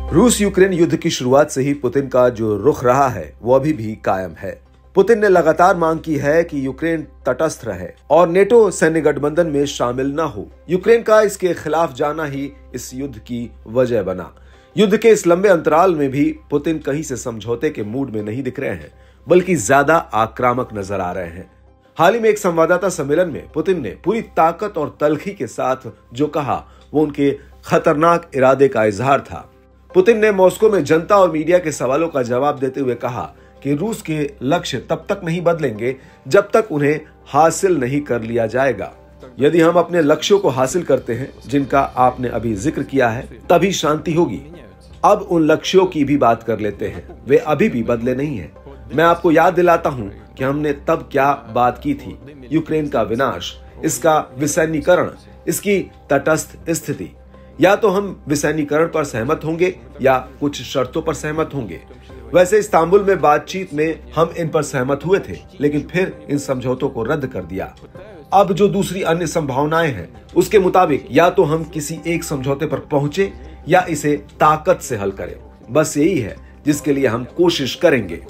रूस यूक्रेन युद्ध की शुरुआत से ही पुतिन का जो रुख रहा है वो अभी भी कायम है। पुतिन ने लगातार मांग की है कि यूक्रेन तटस्थ रहे और नेटो सैन्य गठबंधन में शामिल न हो। यूक्रेन का इसके खिलाफ जाना ही इस युद्ध की वजह बना। युद्ध के इस लंबे अंतराल में भी पुतिन कहीं से समझौते के मूड में नहीं दिख रहे हैं, बल्कि ज्यादा आक्रामक नजर आ रहे हैं। हाल ही में एक संवाददाता सम्मेलन में पुतिन ने पूरी ताकत और तल्खी के साथ जो कहा वो उनके खतरनाक इरादे का इजहार था। पुतिन ने मॉस्को में जनता और मीडिया के सवालों का जवाब देते हुए कहा कि रूस के लक्ष्य तब तक नहीं बदलेंगे जब तक उन्हें हासिल नहीं कर लिया जाएगा। यदि हम अपने लक्ष्यों को हासिल करते हैं जिनका आपने अभी जिक्र किया है, तभी शांति होगी। अब उन लक्ष्यों की भी बात कर लेते हैं, वे अभी भी बदले नहीं हैं। मैं आपको याद दिलाता हूं कि हमने तब क्या बात की थी। यूक्रेन का विनाश, इसका विसैन्यीकरण, इसकी तटस्थ स्थिति। या तो हम विसैन्यीकरण पर सहमत होंगे या कुछ शर्तों पर सहमत होंगे। वैसे इस्तांबुल में बातचीत में हम इन पर सहमत हुए थे, लेकिन फिर इन समझौतों को रद्द कर दिया। अब जो दूसरी अन्य संभावनाएं हैं उसके मुताबिक या तो हम किसी एक समझौते पर पहुंचे या इसे ताकत से हल करें। बस यही है जिसके लिए हम कोशिश करेंगे।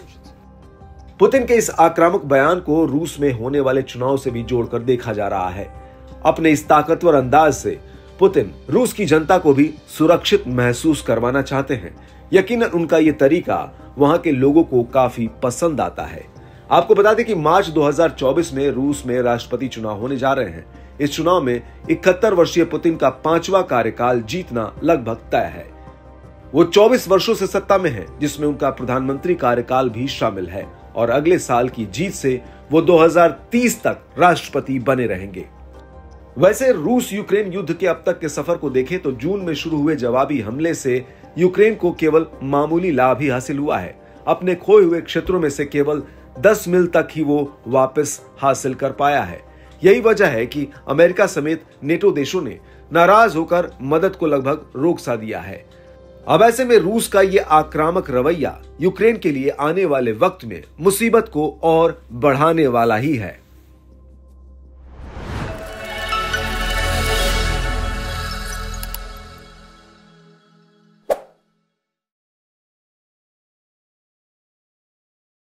पुतिन के इस आक्रामक बयान को रूस में होने वाले चुनाव से भी जोड़कर देखा जा रहा है। अपने इस ताकतवर अंदाज से पुतिन रूस की जनता को भी सुरक्षित महसूस करवाना चाहते हैं। यकीनन उनका ये तरीका वहां के लोगों को काफी पसंद आता है। आपको बता दें कि मार्च 2024 में रूस में राष्ट्रपति चुनाव होने जा रहे हैं। इस चुनाव में 71 वर्षीय पुतिन का 5वां कार्यकाल जीतना लगभग तय है। वो 24 वर्षों से सत्ता में है, जिसमें उनका प्रधानमंत्री कार्यकाल भी शामिल है और अगले साल की जीत से वो 2030 तक राष्ट्रपति बने रहेंगे। वैसे रूस यूक्रेन युद्ध के अब तक के सफर को देखें तो जून में शुरू हुए जवाबी हमले से यूक्रेन को केवल मामूली लाभ ही हासिल हुआ है। अपने खोए हुए क्षेत्रों में से केवल 10 मील तक ही वो वापस हासिल कर पाया है। यही वजह है कि अमेरिका समेत नेटो देशों ने नाराज होकर मदद को लगभग रोक सा दिया है। अब ऐसे में रूस का ये आक्रामक रवैया यूक्रेन के लिए आने वाले वक्त में मुसीबत को और बढ़ाने वाला ही है।